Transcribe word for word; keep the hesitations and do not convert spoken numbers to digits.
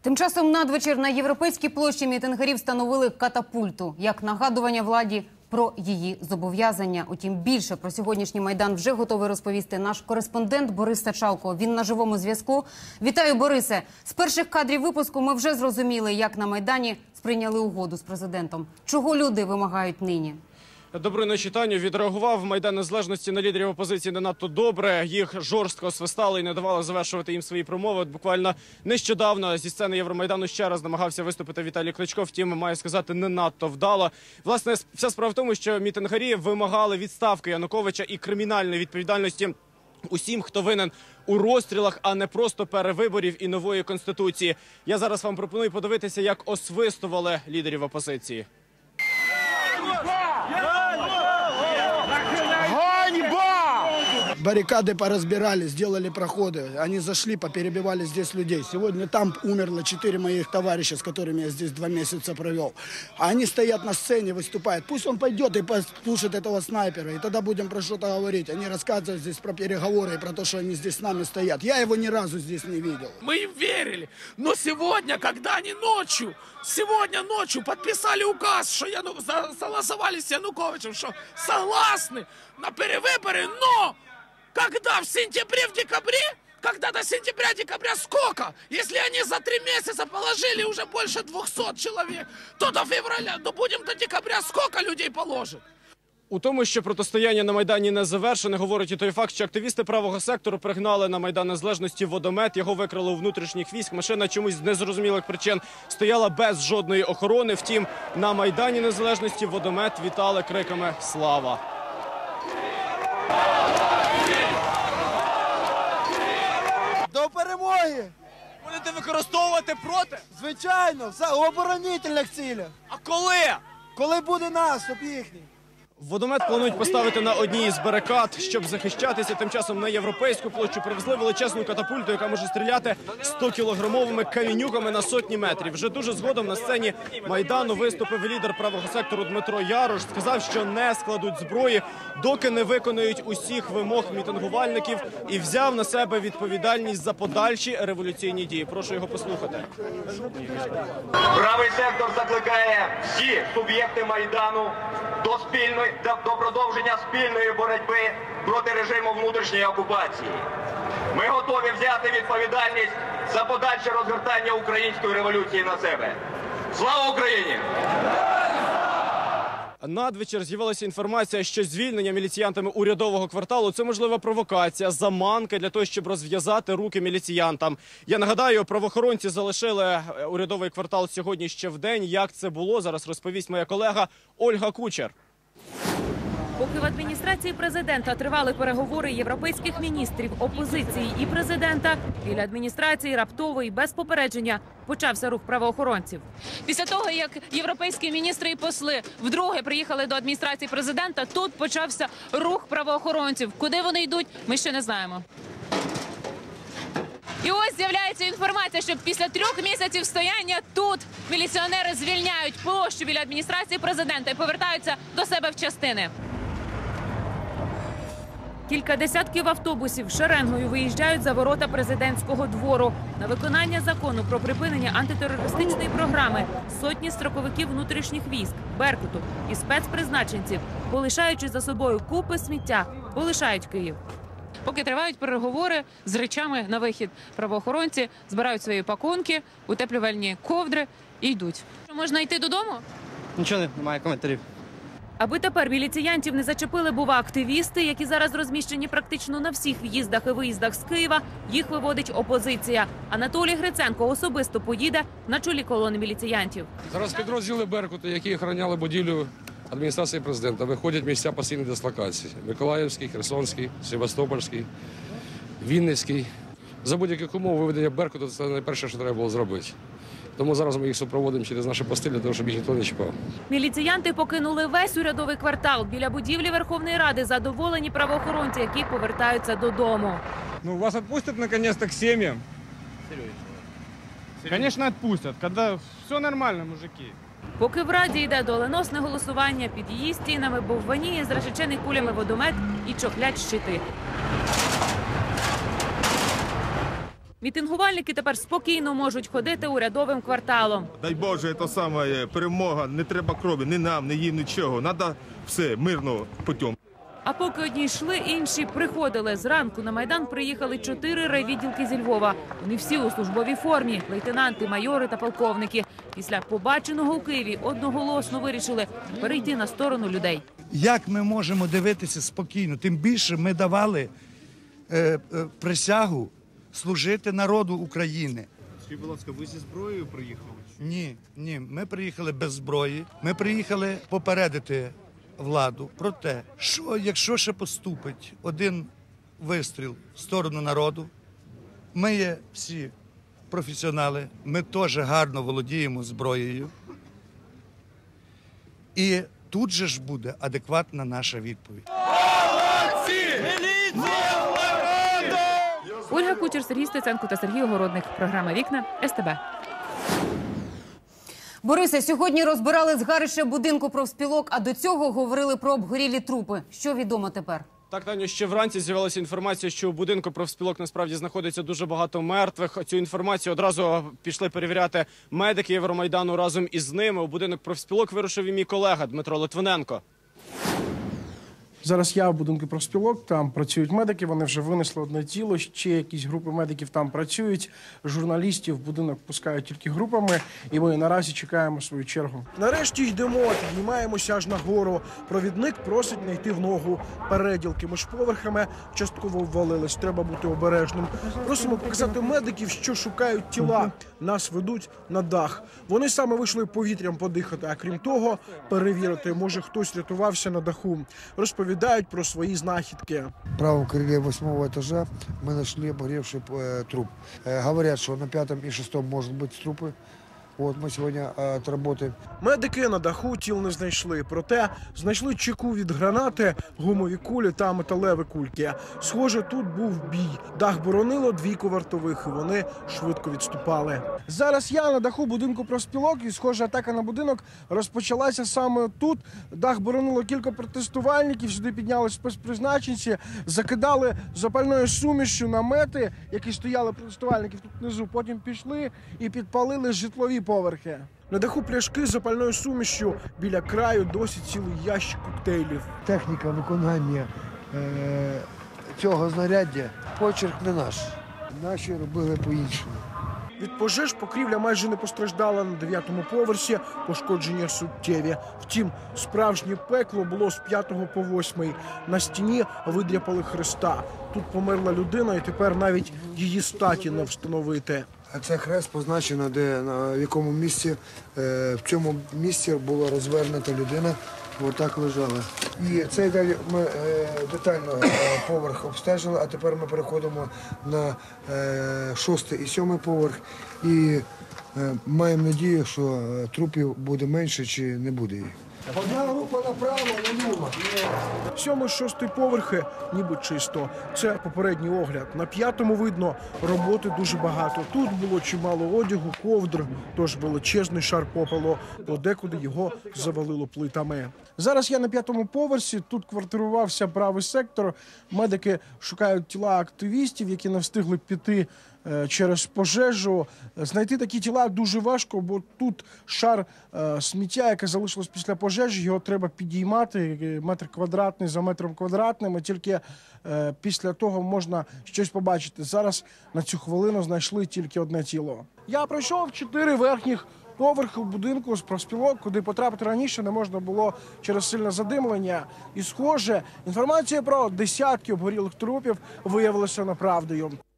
Тим часом надвечір на Європейській площі мітингарі встановили катапульту, як нагадування владі про її зобов'язання. Утім, більше про сьогоднішній Майдан вже готовий розповісти наш кореспондент Борис Сачалко. Він на живому зв'язку. Вітаю, Борисе! З перших кадрів випуску ми вже зрозуміли, як на Майдані сприйняли угоду з президентом. Чого люди вимагають нині? Доброї ночі, Таню. Відреагував Майдан Незалежності на лідерів опозиції не надто добре. Їх жорстко свистали і не давали завершувати їм свої промови. От буквально нещодавно зі сцени Євромайдану ще раз намагався виступити Віталій Кличко. Втім, маю сказати, не надто вдало. Власне, вся справа в тому, що мітингарі вимагали відставки Януковича і кримінальної відповідальності усім, хто винен у розстрілах, а не просто перевиборів і нової конституції. Я зараз вам пропоную подивитися, як освистували лідерів опозиції. Баррикады поразбирали, сделали проходы. Они зашли, поперебивали здесь людей. Сегодня там умерло четыре моих товарища, с которыми я здесь два месяца провел. А они стоят на сцене, выступают. Пусть он пойдет и послушает этого снайпера, и тогда будем про что-то говорить. Они рассказывают здесь про переговоры и про то, что они здесь с нами стоят. Я его ни разу здесь не видел. Мы им верили. Но сегодня, когда они ночью, сегодня ночью подписали указ, что Яну... согласовали с Януковичем, что согласны на перевыборы, но... Когда в сентябре, в декабре, когда до сентября-декабря сколько? Если они за три месяца положили уже больше двухсот человек, то до февраля, то будем до декабря сколько людей положим? У тому, що протистояння на Майдані не завершене, говорить і той факт, що активісти правого сектору пригнали на Майдан Незалежності водомет, його викрали у внутрішніх військ. Машина чомусь з незрозумілих причин стояла без жодної охорони. Втім, на Майдані Незалежності водомет вітали криками «Слава!». До перемоги! Будете використовувати проти? Звичайно, в оборонительних цілях. А коли? Коли буде наступ їхній? Водомет планують поставити на одній із барикад, щоб захищатися. Тим часом на Європейську площу привезли величезну катапульту, яка може стріляти сто-кілограмовими камінюками на сотні метрів. Вже дуже згодом на сцені Майдану виступив лідер правого сектору Дмитро Ярош. Сказав, що не складуть зброї, доки не виконують усіх вимог мітингувальників, і взяв на себе відповідальність за подальші революційні дії. Прошу його послухати. Правий сектор закликає всі суб'єкти Майдану до спільної до продовження спільної боротьби проти режиму внутрішньої окупації. Ми готові взяти відповідальність за подальше розгортання української революції на себе. Слава Україні! Надвечір з'явилася інформація, що звільнення міліціянтами урядового кварталу – це можлива провокація, заманка для того, щоб розв'язати руки міліціянтам. Я нагадаю, правоохоронці залишили урядовий квартал сьогодні ще в день. Як це було, зараз розповість моя колега Ольга Кучер. Поки в адміністрації президента тривали переговори європейських міністрів, опозиції і президента, біля адміністрації раптово і без попередження почався рух правоохоронців. Після того, як європейські міністри і посли вдруге приїхали до адміністрації президента, тут почався рух правоохоронців. Куди вони йдуть, ми ще не знаємо. І ось з'являється інформація, що після трьох місяців стояння тут міліціонери звільняють площу біля адміністрації президента і повертаються до себе в частини. Кілька десятків автобусів шеренгою виїжджають за ворота президентського двору. На виконання закону про припинення антитерористичної програми сотні строковиків внутрішніх військ, Беркуту і спецпризначенців, полишаючи за собою купи сміття, полишають Київ. Поки тривають переговори з речами на вихід, правоохоронці збирають свої пакунки, утеплювальні ковдри і йдуть. Можна йти додому? Нічого, немає коментарів. Аби тепер міліціянтів не зачепили, бува, активісти, які зараз розміщені практично на всіх в'їздах і виїздах з Києва, їх виводить опозиція. Анатолій Гриценко особисто поїде на чолі колони міліціянтів. Зараз підрозділи Беркуту, які охороняли будівлю адміністрації президента, виходять місця постійної дислокації. Миколаївський, Херсонський, Севастопольський, Вінницький. За будь-яких умов виведення Беркуту – це найперше, що треба було зробити. Тому зараз ми їх супроводимо через наші пости, для того, щоб їх ніхто не чіпав. Міліціянти покинули весь урядовий квартал. Біля будівлі Верховної Ради задоволені правоохоронці, які повертаються додому. Ну, вас відпустять, наконец-то, к сім'ям? Звісно, відпустять, коли все нормально, мужики. Поки в Раді йде доленосне голосування, під її стінами бовваніє зрешечений кулями водомет і чохлять щити. Мітингувальники тепер спокійно можуть ходити урядовим кварталом. Дай Боже, це саме перемога, не треба крові, ні нам, ні їм, нічого. Треба все мирно путем. А поки одні йшли, інші приходили. Зранку на Майдан приїхали чотири райвідділки зі Львова. Вони всі у службовій формі – лейтенанти, майори та полковники. Після побаченого у Києві одноголосно вирішили перейти на сторону людей. Як ми можемо дивитися спокійно? Тим більше ми давали е, е, присягу служити народу України. Скажіть, будь ласка, ви зі зброєю приїхали? Ні, ні, ми приїхали без зброї. Ми приїхали попередити владу про те, що якщо ще поступить один вистріл в сторону народу, ми є всі професіонали, ми теж гарно володіємо зброєю. І тут же ж буде адекватна наша відповідь. Ольга Кучер, Сергій Стеценко та Сергій Огородник. Програма «Вікна», ес те бе. Борисе, сьогодні розбирали згарище будинку профспілок, а до цього говорили про обгорілі трупи. Що відомо тепер? Так, Таню, ще вранці з'явилася інформація, що у будинку профспілок насправді знаходиться дуже багато мертвих. Цю інформацію одразу пішли перевіряти медики Євромайдану разом із ними. У будинок профспілок вирушив і мій колега Дмитро Литвиненко. Зараз я в будинку профспілок, там працюють медики, вони вже винесли одне тіло, ще якісь групи медиків там працюють, журналістів в будинок пускають тільки групами, і ми наразі чекаємо свою чергу. Нарешті йдемо, піднімаємося аж нагору. Провідник просить не йти в ногу. Переділки між поверхами частково ввалились, треба бути обережним. Просимо показати медиків, що шукають тіла. Нас ведуть на дах. Вони саме вийшли повітрям подихати, а крім того, перевірити, може хтось рятувався на даху. Розповідають про свої знахідки. В правом крыле восьмого этажа мы нашли обгоревший э, труп. Э, говорят, что на пятом и шестом может быть трупы. От ми сьогодні е, отработаємо. Медики на даху тіл не знайшли, проте знайшли чеку від гранати, гумові кулі та металеві кульки. Схоже, тут був бій. Дах боронило двійко вартових, і вони швидко відступали. Зараз я на даху будинку профспілок, і, схоже, атака на будинок розпочалася саме тут. Дах боронило кілька протестувальників, сюди піднялись спецпризначенці, закидали запальною сумішю намети, які стояли протестувальників тут внизу. Потім пішли і підпалили житлові поверхи. На даху пляшки з запальною сумішю, біля краю досі цілий ящик коктейлів. Техніка виконання е, цього знаряддя почерк не наш. Наші робили по-іншому. Від пожеж покрівля майже не постраждала на дев'ятому поверсі, пошкодження суттєві. Втім, справжнє пекло було з п'ятого по восьмий. На стіні видряпали хреста. Тут померла людина, і тепер навіть її статі не встановити. А це хрест позначено, де, на, в якому місці, е, в цьому місці була розвернута людина, отак лежала. І цей далі ми е, детально е, поверх обстежили, а тепер ми переходимо на е, шостий і сьомий поверх і е, маємо надію, що трупів буде менше чи не буде їх. Одна група направо, наліво. Сьомий, шостий поверхи ніби чисто. Це попередній огляд. На п'ятому видно, роботи дуже багато. Тут було чимало одягу, ковдр, тож величезний шар попелу. Подекуди його завалило плитами. Зараз я на п'ятому поверсі. Тут квартирувався правий сектор. Медики шукають тіла активістів, які не встигли піти через пожежу. Знайти такі тіла дуже важко, бо тут шар е, сміття, яке залишилось після пожежі, його треба підіймати, метр квадратний за метром квадратним, і тільки е, після того можна щось побачити. Зараз на цю хвилину знайшли тільки одне тіло. Я пройшов чотири верхніх поверхи в будинку з профспілок, куди потрапити раніше не можна було через сильне задимлення. І, схоже, інформація про десятки обгорілих трупів виявилася неправдою.